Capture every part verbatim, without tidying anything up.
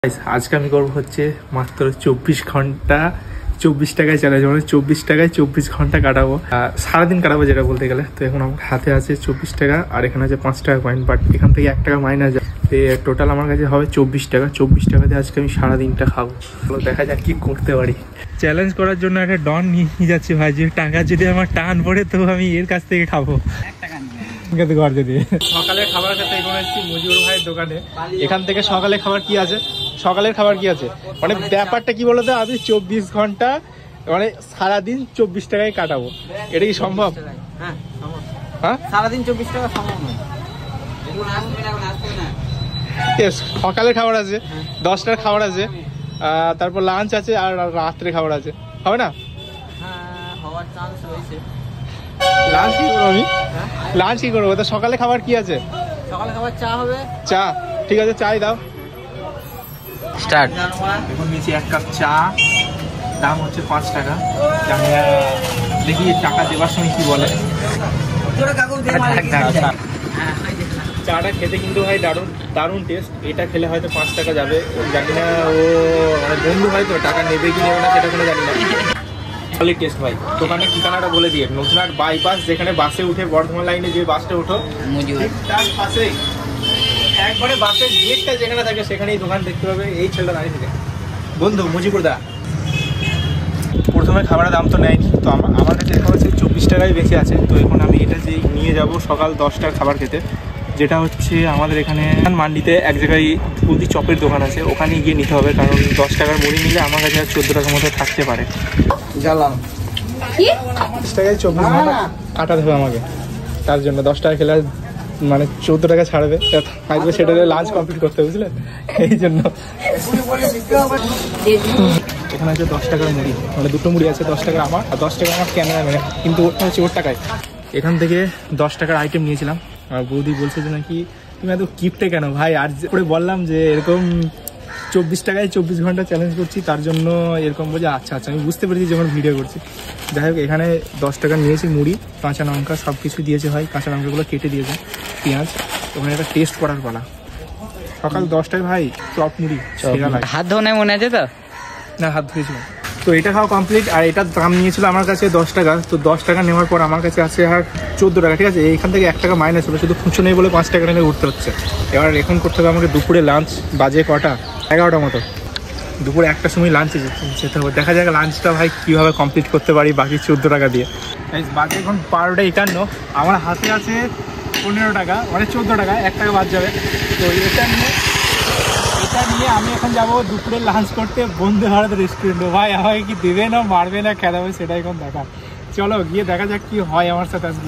আজকে আমি করবো হচ্ছে মাত্র চব্বিশ ঘন্টা চব্বিশ টাকায় চ্যালেঞ্জ, মানে চব্বিশ টাকায় চব্বিশ ঘন্টা কাটাবো, সারাদিন কাটাবো যেটা বলতে গেলে। তো এখন আমার হাতে আছে চব্বিশ টাকা আর এখানে আছে পাঁচ টাকা কয়েন, বাট এখান থেকে এক টাকা মাইনাস যায়, টোটাল আমার কাছে হবে চব্বিশ টাকা। চব্বিশ টাকাতে আজকে আমি সারাদিনটা খাবো। তো দেখা যাক কি করতে পারি। চ্যালেঞ্জ করার জন্য একটা ডন নিয়ে যাচ্ছি ভাই, যে টাকা যদি আমার টান পড়ে তো আমি এর কাছ থেকে খাবো। ঘর যদি সকালে খাবার খেতে এখন এসেছি মজিবুর ভাইয়ের দোকানে। এখান থেকে সকালে খাবার কি আছে, সকালের খাবার কি আছে, মানে ব্যাপারটা কি বলতো, আমি চব্বিশ ঘন্টা মানে সারাদিন চব্বিশ টাকায় কাটাবো, এটা কি সম্ভব? হ্যাঁ সারাদিন চব্বিশ টাকা সম্ভব নয়। সকালের খাবার আছে, দশটার খাবার আছে, তারপর লাঞ্চ আছে আর রাত্রে খাবার আছে, হবে না? লাঞ্চ কি করবো আমি, লাঞ্চ কি করবো? তা সকালে খাবার কি আছে? সকালে খাবার চা হবে। চা ঠিক আছে, চাই দাও। স্টার্ট। এখন নিয়েছি এক কাপ চা, দাম হচ্ছে পাঁচ টাকা। জানি না, দেখি টাকা দেওয়ার সময় কি বলে। চাটা খেতে কিন্তু ভাই দারুণ দারুণ টেস্ট। এটা খেলে হয়তো পাঁচ টাকা যাবে, জানি না ও মানে বন্ধু হয়তো টাকা নেবে কি নেবে না সেটা কোনো জানি না। ভালোই টেস্ট ভাই। দোকানের ঠিকানাটা বলে দিয়ে, নতুনহাট বাইপাস, যেখানে বাসে উঠে বর্ধমান লাইনে যে বাসটা উঠো তার পাশেই একবারে বাসের গেটটা যেখানে থাকে সেখানেই দোকান দেখতে পাবে। এই ছেলেটা দাঁড়িয়ে থাকে বন্ধু মুজিবুর দা। প্রথমে খাবারের দাম তো নেয়নি, তো আমার কাছে এখন হচ্ছে চব্বিশ টাকায় বেশি আছে। তো এখন আমি এটা যে নিয়ে যাব সকাল দশটার খাবার খেতে, যেটা হচ্ছে আমাদের এখানে মান্ডিতে এক জায়গায় ফুলদি চপের দোকান আছে, ওখানে গিয়ে নিতে হবে। কারণ দশ টাকার মুড়ি নিলে আমার কাছে আর চোদ্দো টাকার মতো থাকতে পারে। জ্বালাম দশ টাকায় চব্বিশ ঘন্টা কাটাতে হবে আমাকে, তার জন্য দশ টাকা খেলে মানে চোদ্দো টাকা ছাড়বে, থাকবে সেটা লাঞ্চ কমপ্লিট করতে, বুঝলে? এই জন্য এখানে আছে দশ টাকার মুড়ি, মানে দুটো মুড়ি আছে দশ টাকার আমার, আর দশ টাকা আমার ক্যামেরা ম্যান, কিন্তু ওটা হচ্ছে ওর টাকায়। এখান থেকে দশ টাকার আইটেম নিয়েছিলাম, আর বৌদি বলছে যে নাকি তুমি এত কিপটে কেন ভাই। আর করে বললাম যে এরকম চব্বিশ টাকায় চব্বিশ ঘন্টা চ্যালেঞ্জ করছি, তার জন্য এরকম বলছে। আচ্ছা আচ্ছা আমি বুঝতে পেরেছি যখন ভিডিও করছি। যাই হোক, এখানে দশ টাকা নিয়েছি মুড়ি, কাঁচা লঙ্কা সব কিছু দিয়েছে ভাই, কাঁচা লঙ্কাগুলো কেটে দিয়েছে, পেঁয়াজ। ওখানে একটা টেস্ট করার পালা। সকাল দশটায় ভাই চপ মুড়ি, হাত ধোয়া নেই মনে আছে তো? না, হাত ধুয়েছিল। তো এটা খাওয়া কমপ্লিট, আর এটার দাম নিয়েছিল আমার কাছে দশ টাকা। তো দশ টাকা নেওয়ার পর আমার কাছে আছে আর চোদ্দো টাকা, ঠিক আছে? এইখান থেকে এক টাকা মাইনাস হবে, শুধু খুঁজো নেই বলে পাঁচ টাকা নিয়ে উঠতে হচ্ছে। এবার এখন করতে হবে আমাকে দুপুরে লাঞ্চ, বাজে কটা এগারোটা মতো, দুপুরে একটার সময় লাঞ্চে যেতে হবে। দেখা যাক লাঞ্চটা ভাই কীভাবে কমপ্লিট করতে পারি বাকি চোদ্দো টাকা দিয়ে। বাকি এখন বারোটা একান্ন, আমার হাতে আছে পনেরো টাকা, মানে চোদ্দো টাকা, এক টাকা বাদ যাবে। তো এটা নিয়ে এটা নিয়ে আমি এখন যাবো দুপুরে লাঞ্চ করতে বন্দে ভারত রেস্টুরেন্টে। ভাই আমাকে কি দেবে না মারবে না খেলাবে সেটা এখন দেখা। চলো গিয়ে দেখা যাক কি হয় আমার সাথে আজকে।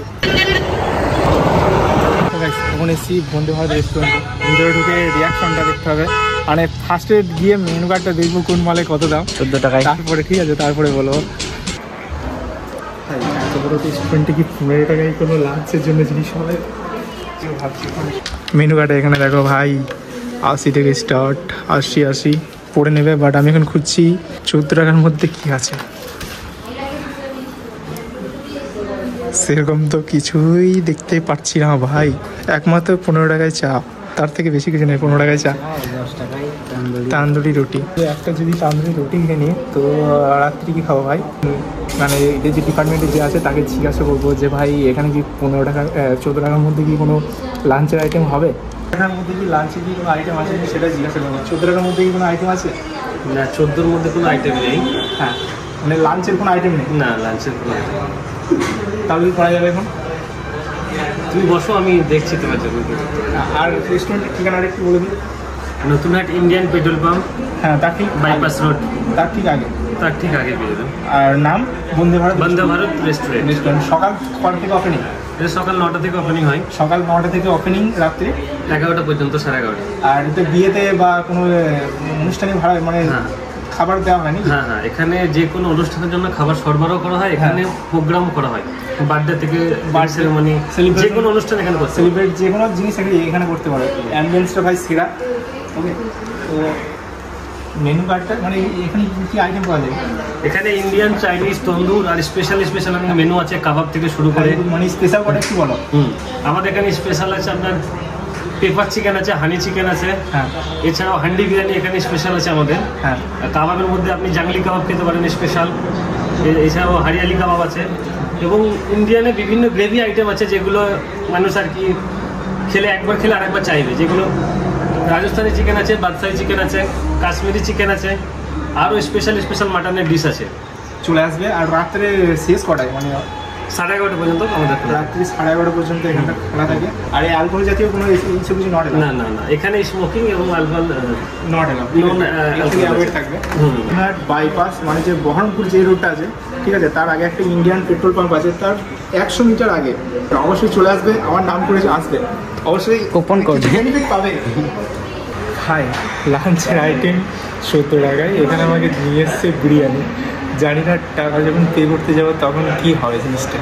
এখন এসেছি বন্দে ভারত রেস্টুরেন্টে, ভিতরে ঢুকে রিয়াকশনটা দেখতে হবে। মানে ফার্স্টে গিয়ে মেনু কার্ডটা দেখবো কোন মালে কত দাম, চোদ্দো টাকায়, তারপরে ঠিক আছে তারপরে বলবো। এত বড় রেস্টুরেন্টে কি পনেরো টাকায় কোনো লাঞ্চের জন্য জিনিস হবে ভাবছি। মেনু কার্ডে এখানে দেখো ভাই আশি থেকে স্টার্ট, আশি আশি পড়ে নেবে, বাট আমি এখন খুঁজছি চোদ্দো টাকার মধ্যে কি আছে। সেরকম তো কিছুই দেখতে পাচ্ছি না ভাই, একমাত্র পনেরো টাকায় চা, তার থেকে বেশি কিছু নেই। পনেরো টাকায় চা, তান্দুরি রুটি। একটা যদি তান্দুরি রুটি খেয়ে নিই তো রাত্রি কি খাবো ভাই? মানে এদের যে ডিপার্টমেন্টে যে আছে তাকে জিজ্ঞাসা করবো যে ভাই এখানে কি পনেরো টাকা চোদ্দো টাকার মধ্যে কি কোনো লাঞ্চের আইটেম হবে? টাকার মধ্যে কি লাঞ্চে কি কোনো আইটেম আছে সেটা জিজ্ঞাসা করবো। চোদ্দো টাকার মধ্যে কি কোনো আইটেম আছে? না, চোদ্দোর মধ্যে কোনো আইটেম নেই। হ্যাঁ, মানে লাঞ্চের কোনো আইটেম নেই? না, লাঞ্চের কোনো আইটেম। তাহলে কি করা যাবে এখন? তুমি বসো, আমি দেখছি তোমার জন্য। আর রেস্টুরেন্টের ঠিকানাটা একটু বলে দিই। নতুনহাট ইন্ডিয়ান পেট্রোল পাম্প, হ্যাঁ তার ঠিক বাইপাস রোড, তার ঠিক আগে, তার ঠিক আগে পেয়ে যাবেন। আর নাম বন্দে ভারত বন্দে ভারত রেস্টুরেন্ট। রেস্টুরেন্ট সকাল কটা থেকে ওপেনিং? এটা সকাল নটা থেকে ওপেনিং হয়। সকাল নটা থেকে ওপেনিং, রাত্রি এগারোটা পর্যন্ত, সাড়ে এগারোটা। আর এতে বিয়েতে বা কোনো অনুষ্ঠানে ভাড়া মানে খাবার দেওয়া হয়নি? হ্যাঁ হ্যাঁ, এখানে যে কোনো অনুষ্ঠানের জন্য খাবার সরবরাহ করা হয়, এখানে প্রোগ্রাম করা হয়, বার্থডে থেকে বার্থ সেরেমনি, যে কোনো অনুষ্ঠান এখানে করতে, সেলিব্রেট যে কোনো জিনিস এখানে করতে পারে। অ্যাম্বিয়েন্সটা ভাই সেরা। ওকে, তো মেনু কার্ডটা মানে এখানে কী আইটেম পাওয়া যায়? এখানে ইন্ডিয়ান, চাইনিজ, তন্দুর আর স্পেশাল স্পেশাল অনেক মেনু আছে, কাবাব থেকে শুরু করে। মানে স্পেশাল কটা একটু বলো। হুম, আমাদের এখানে স্পেশাল আছে আপনার পেপার চিকেন আছে, হানি চিকেন আছে, হ্যাঁ এছাড়াও হান্ডি বিরিয়ানি এখানে স্পেশাল আছে আমাদের। হ্যাঁ আর কাবাবের মধ্যে আপনি জাংলি কাবাব খেতে পারেন স্পেশাল, এছাড়াও হারিয়ালি কাবাব আছে, এবং ইন্ডিয়ানে বিভিন্ন গ্রেভি আইটেম আছে যেগুলো মানুষ আর কি খেলে একবার খেলে আরেকবার চাইবে। যেগুলো রাজস্থানি চিকেন আছে, বাদশাহী চিকেন আছে, কাশ্মীরি চিকেন আছে, আরও স্পেশাল স্পেশাল মাটনের ডিশ আছে। চলে আসবে। আর রাত্রে শেষ কটায় মানে সাড়ে এগারোটা পর্যন্ত আমাদের খোলা। রাত্রি সাড়ে এগারোটা পর্যন্ত এখানটা খোলা থাকে। আর এই অ্যালকোহল জাতীয় কোনো এইসব কিছু নট না না না, এখানে স্মোকিং এবং অ্যালকোহল নট অ্যালাউড থাকবে। আপনার বাইপাস মানে যে বহরমপুর যে রোডটা আছে, ঠিক আছে, তার আগে একটা ইন্ডিয়ান পেট্রোল পাম্প আছে, তার একশো মিটার আগে। অবশ্যই চলে আসবে, আমার নাম করে আসবে, অবশ্যই কুপন কোড বেনিফিট পাবে। হাই, লাঞ্চের আইটেম সত্তর টাকায়, এখানে আমাকে নিয়ে এসছে বিরিয়ানি। জানি না টাকা যখন পে করতে যাবো তখন কী হবে জিনিসটা।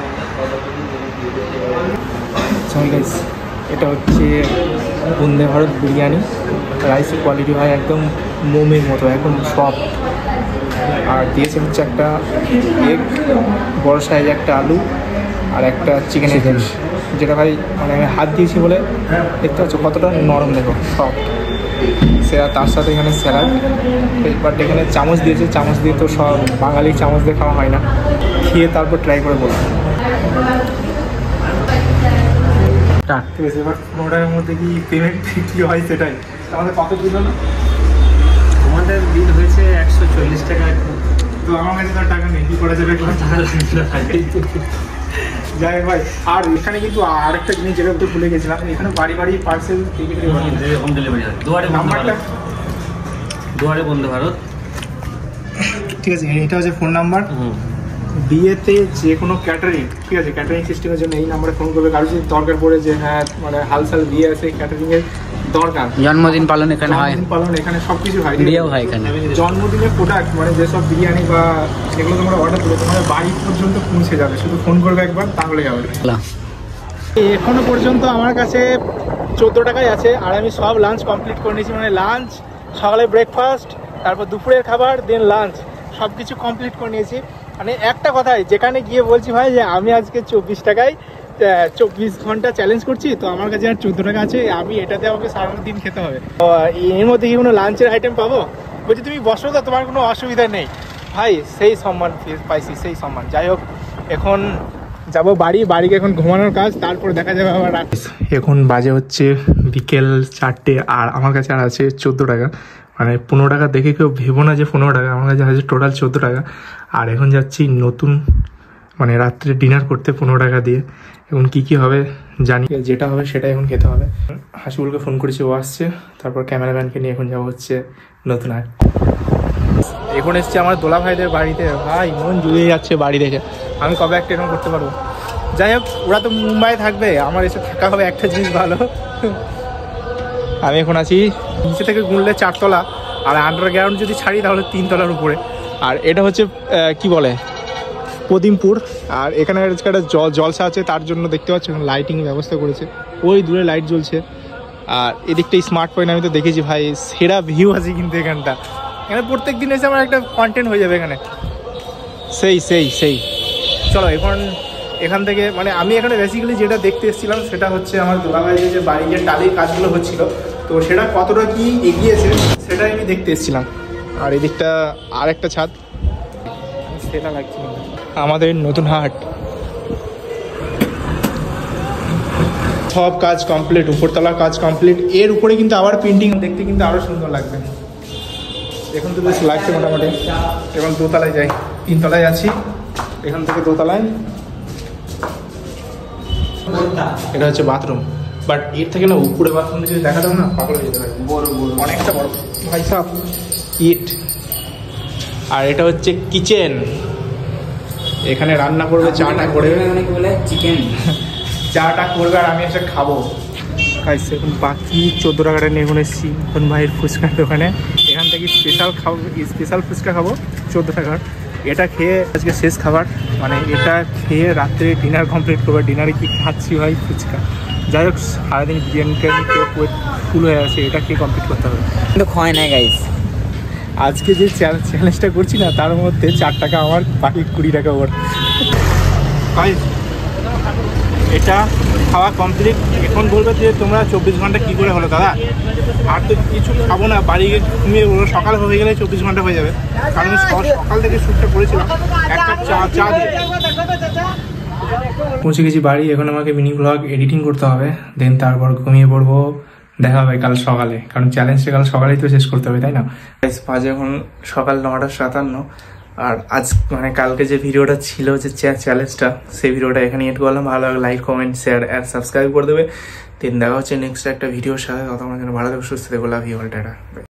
গাইস, এটা হচ্ছে বন্দে ভারত বিরিয়ানি। রাইসের কোয়ালিটি হয় একদম মোমের মতো, একদম সফট। আর দিয়েছে হচ্ছে একটা এগ, বড় সাইজ একটা আলু, আর একটা চিকেন এগ, যেটা ভাই মানে আমি হাত দিয়েছি বলে দেখতে পাচ্ছ কতটা নরম, দেখো সফট। সেরা তার সাথে এখানে স্যালাড, বাট এখানে চামচ দিয়েছে, চামচ দিয়ে তো সব বাঙালি চামচ দিয়ে খাওয়া হয় না। খেয়ে তারপর ট্রাই করে বলবো। ঠিক আছে, এবার পনেরো টাকার মধ্যে কি পেমেন্ট কী হয় সেটাই। আমাদের কত বিল হলো? আমাদের বিল হয়েছে একশো চল্লিশ টাকা। তো আমার কাছে তো টাকা নেই, কী করা যাবে? টাকা লাগবে। যাই হোক ভাই, আর এখানে কিন্তু আরেকটা জিনিস যেটা একটু ভুলে গেছিলাম, এখানে বাড়ি বাড়ি পার্সেল হোম ডেলিভারি হয়। দুয়ারে নাম্বারটা, দুয়ারে বন্দে ভারত। ঠিক আছে, এটা হচ্ছে ফোন নাম্বার। বিয়েতে যে কোনো ক্যাটারিং, ঠিক আছে, ক্যাটারিং সিস্টেমের জন্য এই নাম্বারে ফোন করবে। কারো যদি দরকার পড়ে যে হ্যাঁ মানে হালসাল বিয়ে আছে, ক্যাটারিংয়ের দরকার, জন্মদিন পালন এখানে হয়, জন্মদিন পালন এখানে সব কিছু হয়, বিয়েও হয় এখানে। জন্মদিনের প্রোডাক্ট মানে যেসব বিরিয়ানি বা যেগুলো তোমরা অর্ডার করবে তোমাদের বাড়ি পর্যন্ত পৌঁছে যাবে, শুধু ফোন করবে একবার তাহলে যাবে। এখনো পর্যন্ত আমার কাছে চোদ্দো টাকায় আছে, আর আমি সব লাঞ্চ কমপ্লিট করে নিয়েছি। মানে লাঞ্চ, সকালে ব্রেকফাস্ট, তারপর দুপুরের খাবার, দেন লাঞ্চ, সব কিছু কমপ্লিট করে নিয়েছি। মানে একটা কথাই, যেখানে গিয়ে বলছি ভাই যে আমি আজকে চব্বিশ টাকায় চব্বিশ ঘন্টা চ্যালেঞ্জ করছি, তো আমার কাছে আর চোদ্দো টাকা আছে, আমি এটাতে আমাকে সারা দিন খেতে হবে। তো এর মধ্যে কি কোনো লাঞ্চের আইটেম পাবো? বলছি তুমি বসো তো, তোমার কোনো অসুবিধা নেই। ভাই সেই সম্মান পাইছি, সেই সম্মান। যাই হোক, এখন যাব বাড়ি, বাড়িকে এখন ঘুমানোর কাজ, তারপরে দেখা যাবে আবার। এখন বাজে হচ্ছে বিকেল চারটে, আর আমার কাছে আর আছে চোদ্দো টাকা। মানে পনেরো টাকা দেখে কেউ ভেবো না যে পনেরো টাকা, আমার কাছে আছে টোটাল চোদ্দো টাকা। আর এখন যাচ্ছি নতুন মানে রাত্রে ডিনার করতে পনেরো টাকা দিয়ে। এখন কী কী হবে জানি, যেটা হবে সেটা এখন খেতে হবে। হাসিবুলকে ফোন করেছি, ও আসছে। তারপর ক্যামেরাম্যানকে নিয়ে এখন যাবো হচ্ছে নতুন আর। এখন এসছে আমার দোলা ভাইদের বাড়িতে। ভাই মন জুড়ে যাচ্ছে বাড়ি দেখে, আমি কবে একটা এরকম করতে পারবো। যাই হোক, ওরা তো মুম্বাই থাকবে, আমার এসে থাকা হবে একটা জিনিস ভালো। আমি এখন আছি নিচে থেকে গুনলে চারতলা, আর আন্ডারগ্রাউন্ড যদি ছাড়ি তাহলে তিনতলার উপরে। আর এটা হচ্ছে কি বলে পদিমপুর। আর এখানে একটা জল জলসা আছে, তার জন্য দেখতে পাচ্ছ লাইটিং ব্যবস্থা করেছে, ওই দূরে লাইট জ্বলছে। আর এদিকটা স্মার্ট পয়েন্ট আমি তো দেখেছি ভাই, সেরা ভিউ আছে কিন্তু এখানটা। এখানে প্রত্যেক দিন এসে আমার একটা কন্টেন্ট হয়ে যাবে এখানে। সেই সেই সেই চলো এখন এখান থেকে, মানে আমি এখানে বেসিক্যালি যেটা দেখতে এসেছিলাম সেটা হচ্ছে আমার দোলাভাইয়ের যে বাড়ি যে টালির কাজগুলো হচ্ছিল, তো সেটা কতটা কি এগিয়েছে সেটাই আমি দেখতে এসেছিলাম। আর এদিকটা আর একটা ছাদ, সেটা লাগছে আমাদের নতুন হাট। সব কাজ কমপ্লিট, উপরতলার কাজ কমপ্লিট, এর উপরে কিন্তু আবার পেন্টিং দেখতে কিন্তু আরও সুন্দর লাগবে। এখন তো বেশ লাগছে মোটামুটি। এখন দোতলায় যাই, তিনতলায় আছি, এখান থেকে দোতলায়। এটা হচ্ছে বাথরুম, বাট এর থেকে না উপরে বাথরুম যদি দেখা দাও না পাগল হয়ে যেতে পারে, বড় বড় অনেকটা বড় ভাই সাহেব ইট। আর এটা হচ্ছে কিচেন, এখানে রান্না করবে, চাটা করবে, চিকেন চাটা করবে আর আমি এসে খাবো। খাইছে এখন বাকি চোদ্দো টাকাটা নিয়ে এখন এসেছি এখন ভাইয়ের ফুচকার দোকানে। এখান থেকে স্পেশাল খাবো, স্পেশাল ফুচকা খাবো চোদ্দো টাকার। এটা খেয়ে আজকে শেষ খাবার, মানে এটা খেয়ে রাত্রে ডিনার কমপ্লিট করবো। ডিনারে কি খাচ্ছি ভাই? ফুচকা। যাই হোক, সারাদিন বিরিয়ানি টিরিয়ানি খেয়ে ফুল হয়ে আছে, এটা খেয়ে কমপ্লিট করতে হবে। কিন্তু হয় না গাইস, আজকে যে চ্যালেঞ্জটা করছি না তার মধ্যে চার টাকা আমার, বাকি কুড়ি টাকা ওর। এটা খাওয়া কমপ্লিট। এখন বলবে যে তোমরা চব্বিশ ঘন্টা কী করে হলো দাদা? আর তো কিছু খাবো না, বাড়ি গিয়ে ঘুমিয়ে বলবো, সকাল হয়ে গেলে চব্বিশ ঘন্টা হয়ে যাবে। কারণ সকাল থেকে শ্যুটটা করেছিলাম এক কাপ চা চা দিয়ে। পৌঁছে গেছি বাড়ি, এখন আমাকে মিনি ব্লগ এডিটিং করতে হবে, দেন তারপর ঘুমিয়ে পড়বো। দেখা হবে কাল সকালে, কারণ চ্যালেঞ্জটা কাল সকালেই তো শেষ করতে হবে, তাই না? বাজে এখন সকাল নটা সাতান্ন। আর আজ মানে কালকে যে ভিডিওটা ছিল, যে চ্যালেঞ্জটা, সেই ভিডিওটা এখানে এড করলাম। ভালো লাগে লাইক, কমেন্ট, শেয়ার আর সাবস্ক্রাইব করে দেবে। দেন দেখা হচ্ছে নেক্সট একটা ভিডিওর সাথে। ততক্ষণ ভালো থাকবে, সুস্থ থেকো, লাভ ইউ অল, টাটা।